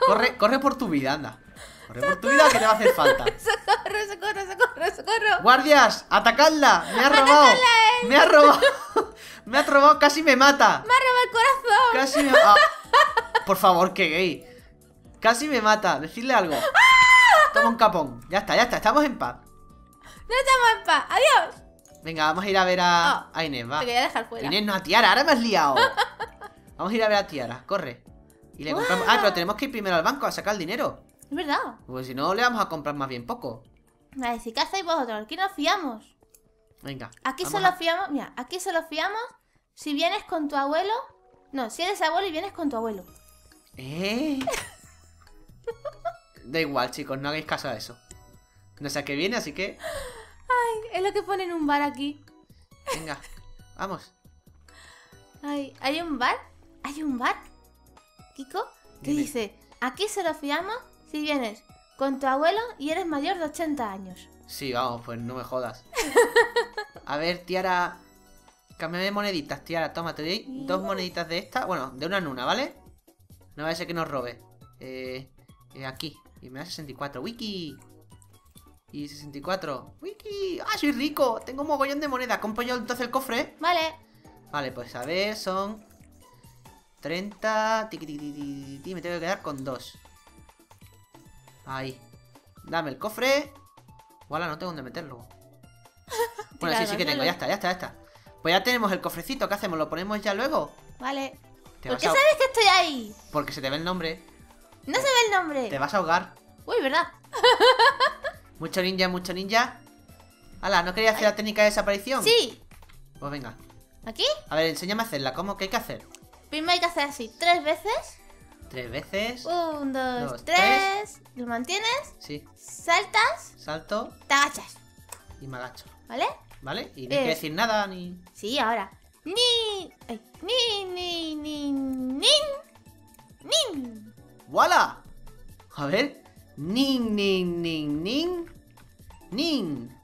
[SPEAKER 1] Corre, corre por tu vida, anda. Corre por tu vida que te va a hacer falta.
[SPEAKER 2] ¡Socorro, socorro, socorro, socorro!
[SPEAKER 1] ¡Guardias! ¡Atacadla! ¡Me ha robado! ¡Me ha robado! ¡Me ha robado! ¡Casi me mata!
[SPEAKER 2] ¡Me ha robado el corazón!
[SPEAKER 1] ¡Casi me... Ah. Por favor, qué gay. Casi me mata. Decidle algo. Toma un capón. Ya está, ya está. Estamos en paz.
[SPEAKER 2] ¡No estamos en paz! ¡Adiós!
[SPEAKER 1] Venga, vamos a ir a ver a,
[SPEAKER 2] Oh,
[SPEAKER 1] a Inés, va.
[SPEAKER 2] Te quería dejar fuera.
[SPEAKER 1] Inés, no, a Tiara. Ahora me has liado. Vamos a ir a ver a Tiara. Corre. Y le compramos... Ah, pero tenemos que ir primero al banco a sacar el dinero.
[SPEAKER 2] Es verdad.
[SPEAKER 1] Pues si no, le vamos a comprar más bien poco.
[SPEAKER 2] Vale, si ¿qué hacéis vosotros? Aquí nos fiamos.
[SPEAKER 1] Venga.
[SPEAKER 2] Aquí
[SPEAKER 1] vamos
[SPEAKER 2] solo
[SPEAKER 1] a-
[SPEAKER 2] fiamos... Mira, aquí solo fiamos si vienes con tu abuelo... No, si eres abuelo y vienes con tu abuelo.
[SPEAKER 1] ¿Eh? Da igual, chicos, no hagáis caso a eso. No sé a qué viene, así que...
[SPEAKER 2] Ay, es lo que pone en un bar aquí.
[SPEAKER 1] Venga, vamos.
[SPEAKER 2] Ay, ¿hay un bar? ¿Hay un bar? Kiko, que
[SPEAKER 1] Dime.
[SPEAKER 2] dice, aquí solo fiamos si vienes con tu abuelo y eres mayor de ochenta años.
[SPEAKER 1] Sí, vamos, pues no me jodas. A ver, Tiara... Cámbiame moneditas, Tiara, toma, te doy dos moneditas de esta. Bueno, de una en una, ¿vale? No vaya a ser que nos robe. Eh, eh, aquí. Y me da sesenta y cuatro. ¡Wiki! Y sesenta y cuatro. ¡Wiki! ¡Ah, soy rico! Tengo un mogollón de moneda. ¿Compro yo entonces el cofre?
[SPEAKER 2] Vale,
[SPEAKER 1] Vale, pues a ver, son... treinta... Tiqui, tiqui, tiqui, tiqui, tiqui, me tengo que quedar con dos. Ahí. Dame el cofre. Voilà, no tengo dónde meterlo. Bueno, sí, sí que tengo. Ya está, ya está, ya está. Pues ya tenemos el cofrecito. ¿Qué hacemos? ¿Lo ponemos ya luego?
[SPEAKER 2] vale.
[SPEAKER 1] Te
[SPEAKER 2] ¿Por
[SPEAKER 1] vas
[SPEAKER 2] qué
[SPEAKER 1] a...
[SPEAKER 2] sabes que estoy ahí?
[SPEAKER 1] Porque se te ve el nombre.
[SPEAKER 2] No se ve el nombre.
[SPEAKER 1] Te vas a ahogar.
[SPEAKER 2] Uy, ¿verdad?
[SPEAKER 1] Mucho ninja, mucho ninja. Hala, ¿no querías hacer la técnica de desaparición?
[SPEAKER 2] Sí.
[SPEAKER 1] Pues venga.
[SPEAKER 2] ¿Aquí?
[SPEAKER 1] A ver, enséñame a hacerla. ¿Cómo? ¿Qué hay que hacer?
[SPEAKER 2] Primero hay que hacer así, tres veces.
[SPEAKER 1] Tres veces.
[SPEAKER 2] Un, dos,
[SPEAKER 1] Dos,
[SPEAKER 2] tres. Lo mantienes,
[SPEAKER 1] Sí.
[SPEAKER 2] saltas,
[SPEAKER 1] Salto
[SPEAKER 2] te agachas.
[SPEAKER 1] y me agacho.
[SPEAKER 2] ¿Vale?
[SPEAKER 1] ¿Vale? Y no hay
[SPEAKER 2] Eh.
[SPEAKER 1] que decir nada ni...
[SPEAKER 2] Sí, ahora. Ni. ay, Ni, ni, ni, nin. Nin.
[SPEAKER 1] ¡Voilà! A ver. Nin, nin, nin, nin. Nin.